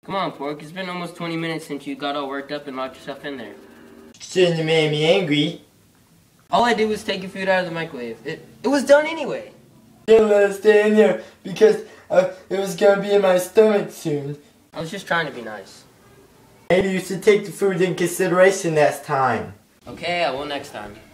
Come on, Pork. It's been almost 20 minutes since you got all worked up and locked yourself in there. Shouldn't have made me angry. All I did was take your food out of the microwave. It was done anyway. Didn't let it stay in there because it was gonna be in my stomach soon. I was just trying to be nice. Maybe you should take the food in consideration next time. Okay, I will next time.